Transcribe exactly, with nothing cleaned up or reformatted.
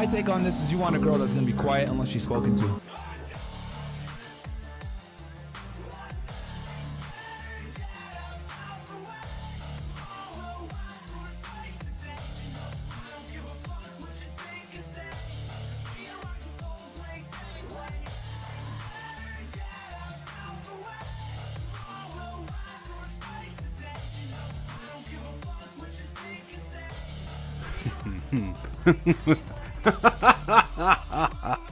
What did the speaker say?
my take on this is you want a girl that's gonna be quiet unless she's spoken to. Hmm.